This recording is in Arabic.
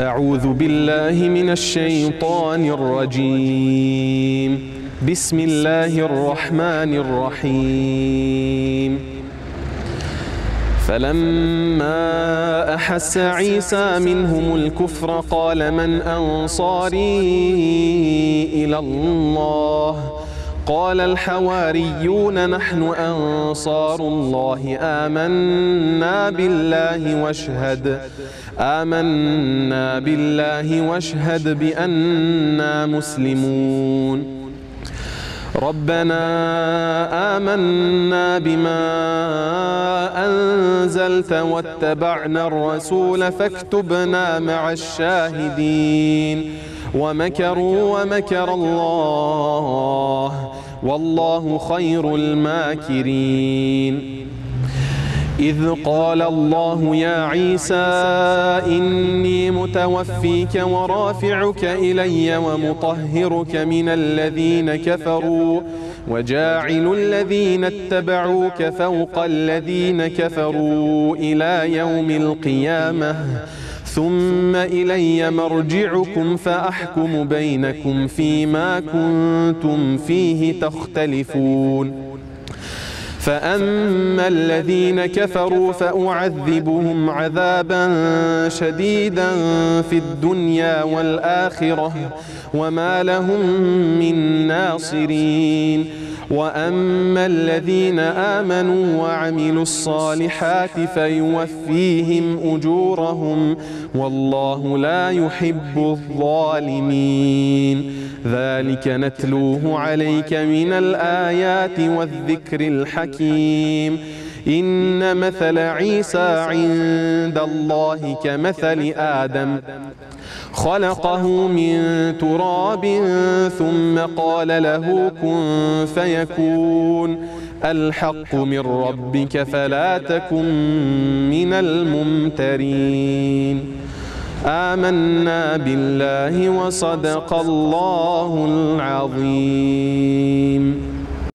أعوذ بالله من الشيطان الرجيم. بسم الله الرحمن الرحيم. فلما أحس عيسى منهم الكفر قال من أنصاري إلى الله؟ قال الحواريون نحن أنصار الله آمنا بالله واشهد بأننا مسلمون. ربنا آمنا بما أنزلت واتبعنا الرسول فاكتبنا مع الشاهدين. ومكروا ومكر الله والله خير الماكرين. إذ قال الله يا عيسى إني متوفيك ورافعك إلي ومطهرك من الذين كفروا وجاعل الذين اتبعوك فوق الذين كفروا إلى يوم القيامة ثم إلي مرجعكم فأحكم بينكم فيما كنتم فيه تختلفون. فأما الذين كفروا فأعذبهم عذابا شديدا في الدنيا والآخرة وما لهم من ناصرين. وأما الذين آمنوا وعملوا الصالحات فيوفيهم أجورهم والله لا يحب الظالمين. ذلك نتلوه عليك من الآيات والذكر الحكيم. إن مثل عيسى عند الله كمثل آدم خلقه من تراب ثم قال له كن فيكون. الحق من ربك فلا تكن من الممترين. آمنا بالله وصدق الله العظيم.